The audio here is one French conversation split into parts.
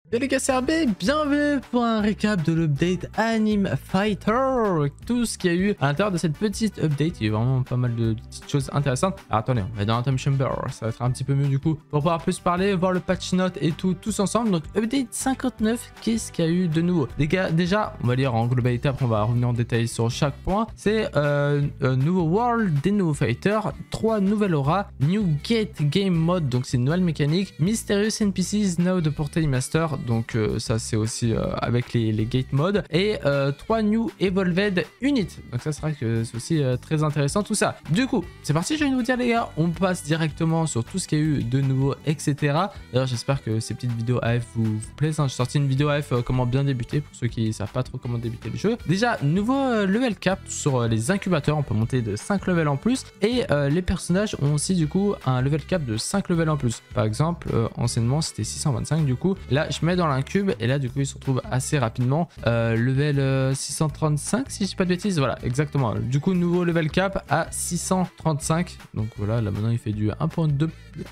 Bien les gars, c'est RB, bienvenue pour un récap de l'update Anime Fighter. Tout ce qu'il y a eu à l'intérieur de cette petite update, il y a eu vraiment pas mal de petites choses intéressantes. Alors attendez, on va dans un time chamber, ça va être un petit peu mieux du coup pour pouvoir plus parler, voir le patch note et tout, tous ensemble. Donc update 59, qu'est-ce qu'il y a eu de nouveau? Les gars, déjà, on va lire en globalité, après on va revenir en détail sur chaque point. C'est un nouveau world, des nouveaux fighters, 3 nouvelles auras, new gate game mode, donc c'est une nouvelle mécanique, mysterious NPCs now de Portail Master. Donc ça c'est aussi avec les gate modes et 3 new evolved units, donc ça sera que c'est aussi très intéressant tout ça. Du coup c'est parti, je viens de vous dire les gars, on passe directement sur tout ce qu'il y a eu de nouveau, etc. D'ailleurs j'espère que ces petites vidéos AF vous plaisent, hein. J'ai sorti une vidéo AF comment bien débuter pour ceux qui savent pas trop comment débuter le jeu. Déjà nouveau level cap sur les incubateurs, on peut monter de 5 levels en plus et les personnages ont aussi du coup un level cap de 5 levels en plus. Par exemple anciennement c'était 625, du coup là je mets dans l'incube et là du coup il se retrouve assez rapidement level 635 si je dis pas de bêtises, voilà exactement. Du coup nouveau level cap à 635, donc voilà là maintenant il fait du 1.2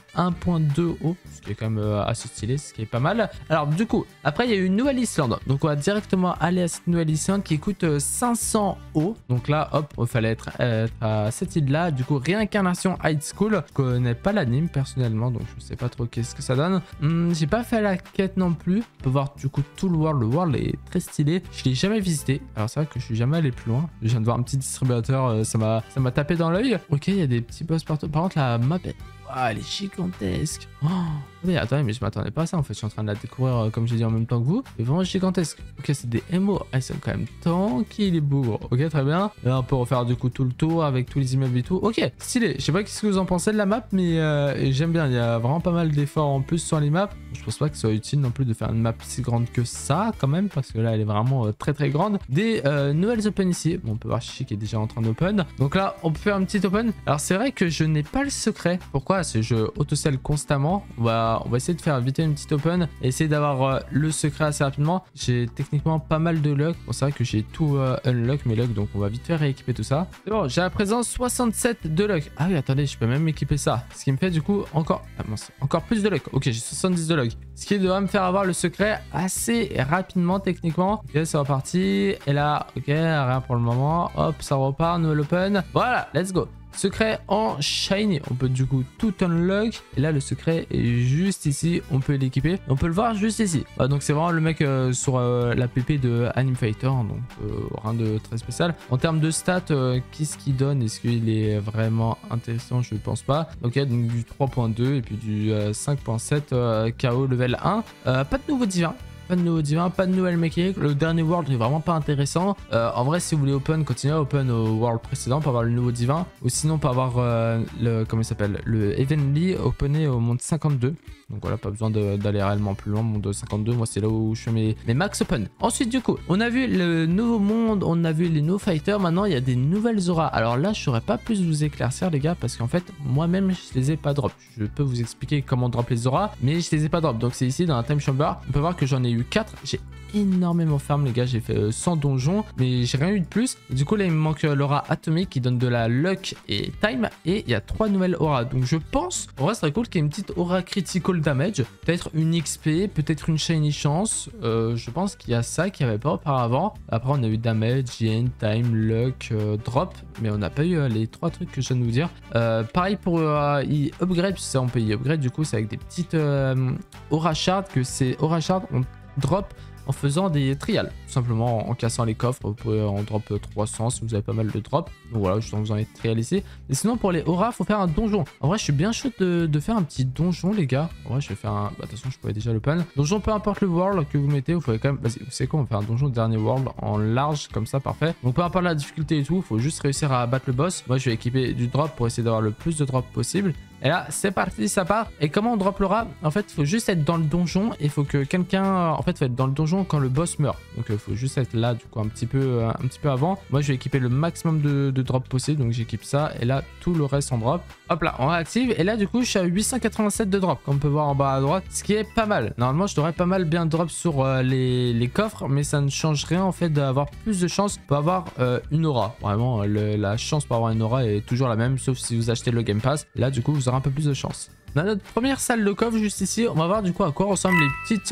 haut, ce qui est quand même assez stylé, ce qui est pas mal. Alors du coup après il y a eu une nouvelle Islande, donc on va directement aller à cette nouvelle Islande qui coûte 500 hauts. Donc là hop, il fallait être à cette île là. Du coup réincarnation high school, je connais pas l'anime personnellement donc je sais pas trop qu'est-ce que ça donne. J'ai pas fait la quête non plus. On peut voir du coup tout le world est très stylé, je l'ai jamais visité, alors c'est vrai que je suis jamais allé plus loin. Je viens de voir un petit distributeur, ça m'a tapé dans l'œil. Ok, il y a des petits boss partout, par contre la map elle est gigantesque. Oh, mais attendez, mais je m'attendais pas à ça en fait. Je suis en train de la découvrir comme j'ai dit en même temps que vous. C'est vraiment gigantesque. Ok, c'est des MO. Ah, ils sont quand même tranquilles les bougres. Ok, très bien. Là, on peut refaire du coup tout le tour avec tous les immeubles et tout. Ok, stylé. Je sais pas ce que vous en pensez de la map, mais j'aime bien. Il y a vraiment pas mal d'efforts en plus sur les maps. Je pense pas que ce soit utile non plus de faire une map si grande que ça quand même, parce que là, elle est vraiment très très grande. Des nouvelles open ici. Bon, on peut voir Chichi qui est déjà en train d'open. Donc là, on peut faire un petit open. Alors, c'est vrai que je n'ai pas le secret. Pourquoi? C'est je auto-sell constamment. On va essayer de faire vite une petite open et essayer d'avoir le secret assez rapidement. J'ai techniquement pas mal de luck. Bon, c'est vrai que j'ai tout unlock mes luck, donc on va vite faire rééquiper tout ça. C'est bon, j'ai à présent 67 de luck. Ah oui, attendez, je peux même équiper ça. Ce qui me fait du coup encore plus de luck. Ok, j'ai 70 de luck. Ce qui doit me faire avoir le secret assez rapidement techniquement. Ok, c'est reparti. Et là, ok, rien pour le moment. Hop, ça repart, nouvel open. Voilà, let's go. Secret en shiny, on peut du coup tout unlock et là le secret est juste ici, on peut l'équiper, on peut le voir juste ici. Donc c'est vraiment le mec sur la PP de Anime Fighter, donc rien de très spécial. En termes de stats, qu'est-ce qu'il donne? Est-ce qu'il est vraiment intéressant? Je pense pas. Ok, donc du 3.2 et puis du 5.7 KO level 1. Pas de nouveau divin. Pas de nouveau divin, pas de nouvelle mécanique. Le dernier world est vraiment pas intéressant. En vrai, si vous voulez open, continuez à open au world précédent pour avoir le nouveau divin. Ou sinon, pour avoir comment il s'appelle, le Evenly, opener au monde 52. Donc voilà, pas besoin d'aller réellement plus loin. Monde 52, moi c'est là où je fais mes max open. Ensuite, du coup, on a vu le nouveau monde, on a vu les nouveaux fighters. Maintenant, il y a des nouvelles auras. Alors là, je saurais pas plus vous éclaircir, les gars, parce qu'en fait, moi-même, je les ai pas drop. Je peux vous expliquer comment drop les auras, mais je les ai pas drop. Donc c'est ici dans la time chamber. On peut voir que j'en ai eu 4. J'ai énormément farm les gars, j'ai fait 100 donjons mais j'ai rien eu de plus. Et du coup là il me manque l'aura atomique qui donne de la luck et time, et il y a 3 nouvelles auras. Donc je pense en vrai ce serait cool qu'il y ait une petite aura critical damage, peut-être une XP, peut-être une shiny chance. Je pense qu'il y a ça qu'il n'y avait pas auparavant. Après on a eu damage, yen, time, luck, drop, mais on n'a pas eu les 3 trucs que je viens de vous dire. Pareil pour y upgrade, ça on peut y upgrade, du coup c'est avec des petites aura shard, que ces aura shard on drop en faisant des trials, tout simplement en cassant les coffres. Vous pouvez en drop 300 si vous avez pas mal de drop. Donc voilà, je vous en ai trial ici. Et sinon pour les auras, faut faire un donjon. En vrai, je suis bien chaud de faire un petit donjon, les gars. En vrai, je vais faire un. Bah, de toute façon, je pourrais déjà le pan. Donjon, peu importe le world que vous mettez, vous pouvez quand même. Vas-y, vous savez quoi, on va faire un donjon de dernier world en large, comme ça, parfait. Donc peu importe la difficulté et tout, il faut juste réussir à battre le boss. Moi, je vais équiper du drop pour essayer d'avoir le plus de drop possible. Et là, c'est parti, ça part. Et comment on drop l'aura? En fait, il faut juste être dans le donjon et il faut que quelqu'un... En fait, faut être dans le donjon quand le boss meurt. Donc, il faut juste être là, du coup, un petit peu avant. Moi, je vais équiper le maximum de drop possible. Donc, j'équipe ça. Et là, tout le reste en drop. Hop là, on réactive. Et là, du coup, je suis à 887 de drop, comme on peut voir en bas à droite. Ce qui est pas mal. Normalement, je devrais pas mal bien drop sur les coffres. Mais ça ne change rien, en fait, d'avoir plus de chance pour avoir une aura. Vraiment, la chance pour avoir une aura est toujours la même. Sauf si vous achetez le Game Pass. Là, du coup, vous aurez un peu plus de chance. On a notre première salle de coffre juste ici. On va voir du coup à quoi ressemblent les petites charts.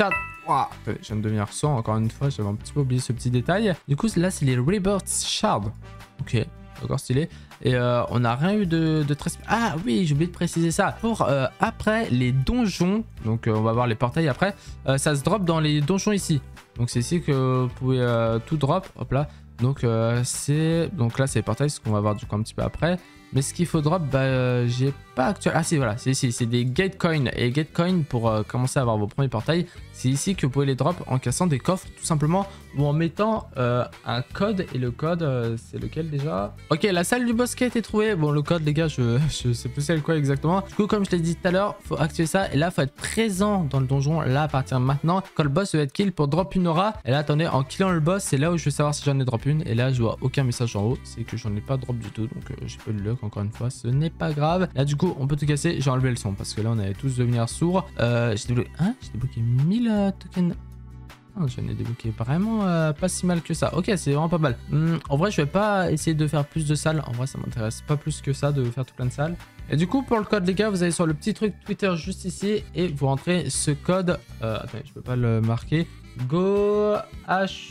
Waouh, attendez, je viens de devenir sourd encore une fois, j'avais un petit peu oublié ce petit détail. Du coup, là, c'est les Rebirth Shards. Ok, d'accord, stylé. Et on n'a rien eu de très... Ah oui, j'ai oublié de préciser ça. Pour après les donjons, donc on va voir les portails après, ça se drop dans les donjons ici. Donc c'est ici que vous pouvez tout drop, hop là. Donc là c'est les portails, ce qu'on va voir du coup un petit peu après. Mais ce qu'il faut drop, bah j'ai pas actuellement. Ah si, voilà, c'est ici, c'est des Gatecoin. Et Gatecoin, pour commencer à avoir vos premiers portails, c'est ici que vous pouvez les drop en cassant des coffres tout simplement, ou en mettant un code. Et le code, c'est lequel déjà? Ok, la salle du boss qui a été trouvée. Bon, le code les gars, je sais plus c'est quoi exactement. Du coup, comme je l'ai dit tout à l'heure, faut activer ça. Et là, faut être présent dans le donjon là à partir de maintenant, quand le boss va être kill, pour drop une aura. Et là, attendez, en killant le boss, c'est là où je vais savoir si j'en ai drop une. Et là, je vois aucun message en haut, c'est que j'en ai pas drop du tout. Donc j'ai pas eu le luck encore une fois, ce n'est pas grave. Là du coup on peut tout casser, j'ai enlevé le son parce que là on allait tous devenir sourds. J'ai débloqué 1000 tokens. J'en ai débloqué vraiment pas si mal que ça. Ok, c'est vraiment pas mal. En vrai je vais pas essayer de faire plus de salles, en vrai ça m'intéresse pas plus que ça de faire tout plein de salles. Et du coup pour le code les gars, vous allez sur le petit truc Twitter juste ici et vous rentrez ce code. Attendez, je peux pas le marquer. Go H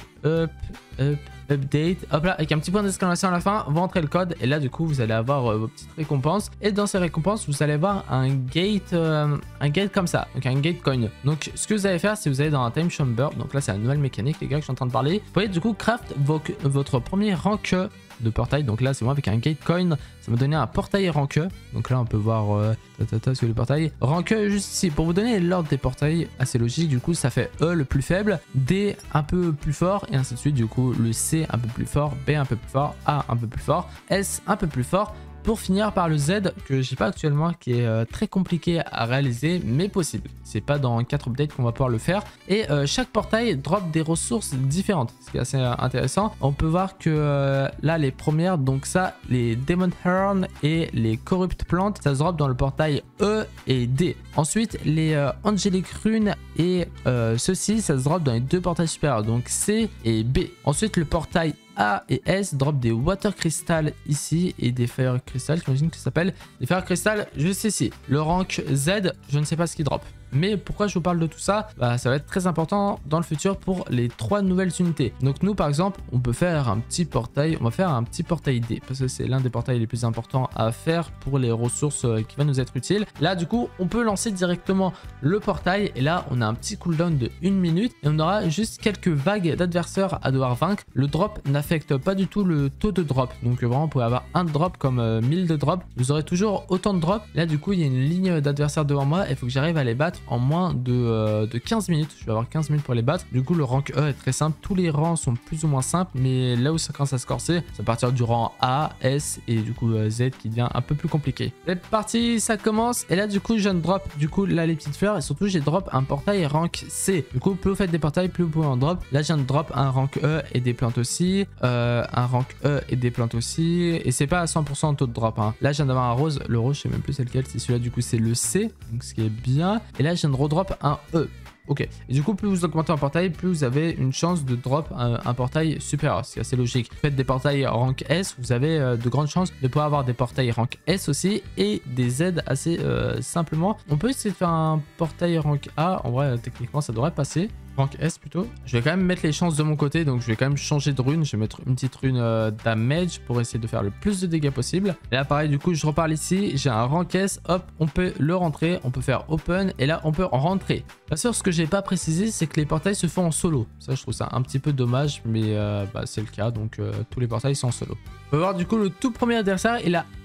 update, hop là, avec un petit point d'exclamation à la fin, vous rentrez le code et là du coup vous allez avoir vos petites récompenses, et dans ces récompenses vous allez avoir un gate comme ça, donc un gate coin. Donc ce que vous allez faire, c'est vous allez dans un time chamber, donc là c'est la nouvelle mécanique les gars que je suis en train de parler. Vous pouvez du coup craft votre premier rank de portail. Donc là c'est moi avec un gate coin, ça m'a donné un portail rank. Donc là on peut voir sur le portail rank juste ici. Pour vous donner l'ordre des portails assez logique, du coup ça fait E le plus faible, D un peu plus fort et ainsi de suite. Du coup le C un peu plus fort, B un peu plus fort, A un peu plus fort, S un peu plus fort, pour finir par le Z que j'ai pas actuellement, qui est très compliqué à réaliser mais possible. C'est pas dans 4 updates qu'on va pouvoir le faire. Et chaque portail drop des ressources différentes, ce qui est assez intéressant. On peut voir que là les premières, donc ça, les Demon Horn et les Corrupt Plantes, ça se drop dans le portail E et D. Ensuite les Angelic Runes et ceci, ça se drop dans les deux portails supérieurs, donc C et B. Ensuite le portail A et S drop des Water Crystal ici et des Fire Crystal, j'imagine que ça s'appelle des Fire Crystal juste ici. Le rank Z, je ne sais pas ce qu'il drop. Mais pourquoi je vous parle de tout ça? Bah, ça va être très important dans le futur pour les 3 nouvelles unités. Donc nous par exemple, on peut faire un petit portail, on va faire un petit portail D parce que c'est l'un des portails les plus importants à faire pour les ressources qui va nous être utile. Là du coup, on peut lancer directement le portail et là on a un petit cooldown de 1 minute et on aura juste quelques vagues d'adversaires à devoir vaincre. Le drop n'affecte pas du tout le taux de drop. Donc vraiment, vous pouvez avoir un drop comme 1000 de drop. Vous aurez toujours autant de drop. Là du coup, il y a une ligne d'adversaires devant moi et il faut que j'arrive à les battre en moins de 15 minutes. Je vais avoir 15 minutes pour les battre. Du coup, le rank E est très simple. Tous les rangs sont plus ou moins simples, mais là où ça commence à se corser, c'est à partir du rang A, S et du coup Z qui devient un peu plus compliqué. C'est parti, ça commence. Et là, du coup, je viens de drop du coup là les petites fleurs et surtout j'ai drop un portail rank C. Du coup, plus vous faites des portails, plus vous pouvez en drop. Là, je viens de drop un rank E et des plantes aussi. Un rank E et des plantes aussi. Et c'est pas à 100% taux de drop. Hein. Là, je viens d'avoir un rose. Le rose, je sais même plus c'est lequel. C'est celui-là, du coup, c'est le C. Donc, ce qui est bien. Et là, je viens de redrop un E. Ok, et du coup plus vous augmentez un portail, plus vous avez une chance de drop un portail supérieur, c'est assez logique. Vous faites des portails rank S, vous avez de grandes chances de pouvoir avoir des portails rank S aussi et des Z assez simplement. On peut essayer de faire un portail rank A, en vrai techniquement ça devrait passer. Rank S plutôt. Je vais quand même mettre les chances de mon côté, donc je vais quand même changer de rune. Je vais mettre une petite rune damage pour essayer de faire le plus de dégâts possible. Et là pareil, du coup je reparle ici, j'ai un rank S, hop, on peut le rentrer, on peut faire open et là on peut en rentrer. Bien sûr, ce que j'ai pas précisé, c'est que les portails se font en solo. Ça je trouve ça un petit peu dommage, mais c'est le cas, donc tous les portails sont en solo. On peut voir du coup le tout premier adversaire, il a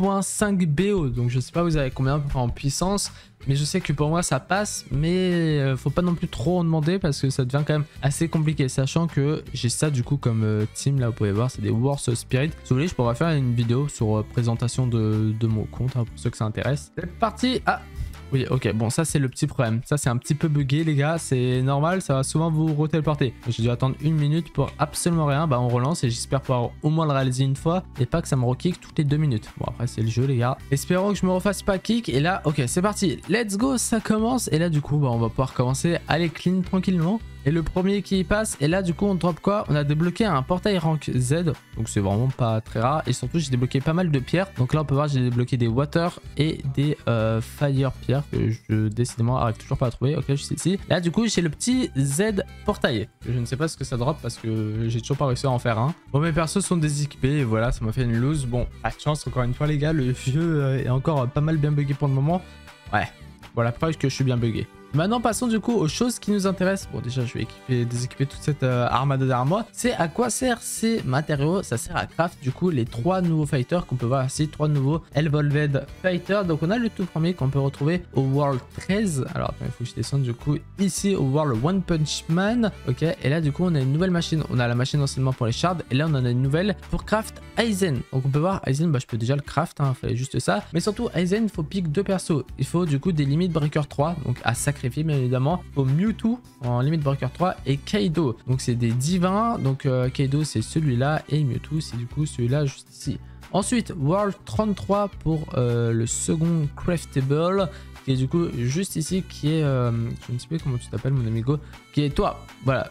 1.5 BO, donc je sais pas vous avez combien en puissance. Mais je sais que pour moi ça passe, mais faut pas non plus trop en demander parce que ça devient quand même assez compliqué. Sachant que j'ai ça du coup comme team, là vous pouvez voir, c'est des Worse Spirit. Si vous voulez, je pourrais faire une vidéo sur présentation de mon compte, hein, pour ceux que ça intéresse. C'est parti. Ah oui, ok, bon ça c'est le petit problème. Ça c'est un petit peu bugué les gars, c'est normal, ça va souvent vous retéléporter. J'ai dû attendre 1 minute pour absolument rien. Bah on relance et j'espère pouvoir au moins le réaliser une fois et pas que ça me rekick toutes les 2 minutes. Bon après c'est le jeu les gars. Espérons que je me refasse pas kick. Et là ok c'est parti, let's go, ça commence. Et là du coup bah, on va pouvoir commencer à aller clean tranquillement. Et le premier qui y passe, et là du coup on drop quoi? On a débloqué un portail rank Z, donc c'est vraiment pas très rare. Et surtout j'ai débloqué pas mal de pierres. Donc là on peut voir j'ai débloqué des water et des fire pierres que je décidément arrive toujours pas à trouver. Ok, je suis ici. Là du coup j'ai le petit Z portail. Je ne sais pas ce que ça drop parce que j'ai toujours pas réussi à en faire un. Bon, mes persos sont déséquipés et voilà, ça m'a fait une lose. Bon, pas de chance encore une fois les gars, le jeu est encore pas mal bien bugué pour le moment. Ouais, voilà, preuve que je suis bien bugué. Maintenant, passons du coup aux choses qui nous intéressent. Bon, déjà, je vais déséquiper toute cette armada d'armes. C'est à quoi servent ces matériaux? Ça sert à craft du coup les 3 nouveaux fighters qu'on peut voir ici, 3 nouveaux Evolved Fighters. Donc, on a le tout premier qu'on peut retrouver au World 13. Alors, il faut que je descende du coup ici au World One Punch Man. Ok, et là, du coup, on a une nouvelle machine. On a la machine d'enseignement pour les shards. Et là, on en a une nouvelle pour craft Aizen. Donc, on peut voir Aizen, bah, je peux déjà le craft. Il fallait juste ça. Mais surtout, Aizen, il faut pick 2 persos. Il faut du coup des Limit Breaker 3. Donc, à sacrifier bien évidemment au Mewtwo en Limit Breaker 3 et Kaido. Donc c'est des divins, donc Kaido c'est celui-là et Mewtwo c'est du coup celui-là juste ici. Ensuite World 33 pour le second craftable qui est du coup juste ici qui est je ne sais plus comment tu t'appelles mon amigo, qui est toi, voilà,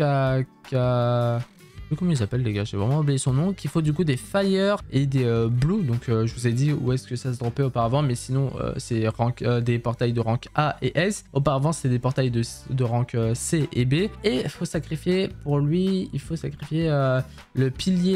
comment il s'appelle les gars, j'ai vraiment oublié son nom, qu'il faut du coup des fire et des blue. Donc je vous ai dit où est-ce que ça se droppait auparavant, mais sinon c'est des portails de rank A et S. Auparavant c'est des portails de rank C et B. Et il faut sacrifier pour lui, il faut sacrifier le pilier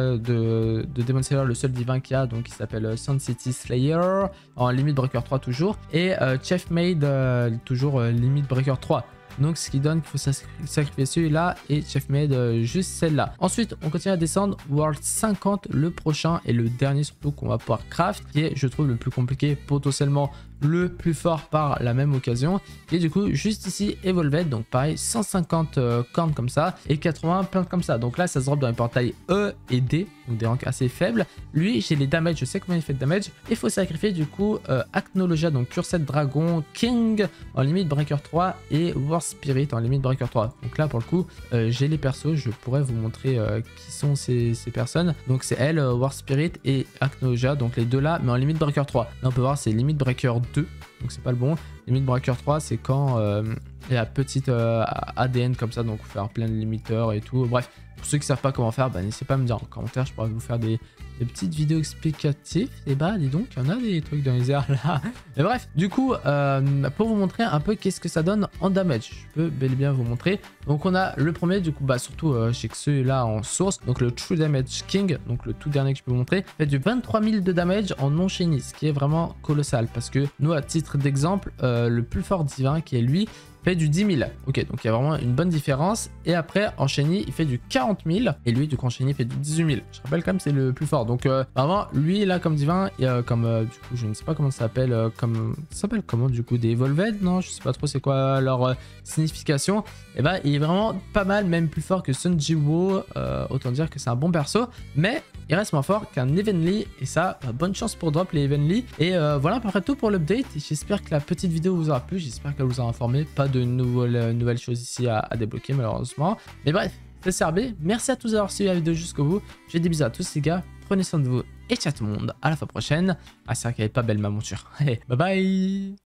de Demon Slayer, le seul divin qu'il y a, donc qui s'appelle Sun City Slayer en Limit Breaker 3 toujours, et Chef Maid toujours Limit Breaker 3. Donc ce qui donne qu'il faut sacrifier celui-là et Chef Maid juste celle-là. Ensuite on continue à descendre. World 50 le prochain et le dernier surtout qu'on va pouvoir craft, qui est je trouve le plus compliqué, potentiellement le plus fort par la même occasion. Et du coup juste ici Evolved, donc pareil 150 cornes comme ça et 80 plantes comme ça. Donc là ça se drop dans les portails E et D, donc des ranks assez faibles. Lui j'ai les damages, je sais combien il fait de damage. Il faut sacrifier du coup Acnologia, donc Cursed Dragon King en Limit Breaker 3 et War Spirit en Limit Breaker 3. Donc là pour le coup j'ai les persos, je pourrais vous montrer qui sont ces personnes. Donc c'est elle, War Spirit et Acnologia, donc les deux là, mais en Limit Breaker 3. Là on peut voir c'est Limit Breaker 2, donc c'est pas le bon. Limit Breaker 3 c'est quand il y a petite ADN comme ça, donc faire plein de limiteurs et tout. Bref, pour ceux qui savent pas comment faire, bah, n'hésitez pas à me dire en commentaire, je pourrais vous faire des petites vidéos explicatives. Et bah dis donc, il y en a des trucs dans les airs là. Mais bref, du coup, pour vous montrer un peu qu'est-ce que ça donne en damage, je peux bel et bien vous montrer. Donc on a le premier, du coup, bah surtout chez ceux-là en source, donc le True Damage King, donc le tout dernier que je peux vous montrer, fait du 23 000 de damage en non shiny, ce qui est vraiment colossal parce que nous, à titre d'exemple, le plus fort divin qui est lui, fait du 10 000. Ok, donc il y a vraiment une bonne différence. Et après, en shiny, il fait du 40 000. Et lui, du coup, en shiny, il fait du 18 000. Je rappelle quand même, c'est le plus fort. Donc, vraiment, lui, là, comme divin, il y a comme, du coup, je ne sais pas comment ça s'appelle. Ça s'appelle comment, du coup, des Evolved? Non, je sais pas trop c'est quoi leur signification. Et bah, il est vraiment pas mal, même plus fort que Sun Jiwoo. Autant dire que c'est un bon perso. Mais il reste moins fort qu'un Evenly. Et ça, bonne chance pour drop les Evenly. Et voilà à peu près tout pour l'update. J'espère que la petite vidéo vous aura plu. J'espère qu'elle vous a informé. Pas de nouvelles choses ici à débloquer malheureusement. Mais bref, c'est Serbé. Merci à tous d'avoir suivi la vidéo jusqu'au bout. Je fais des bisous à tous les gars. Prenez soin de vous et ciao tout le monde. À la fois prochaine. Ah c'est vrai qu'elle est pas belle ma monture. Allez, bye bye.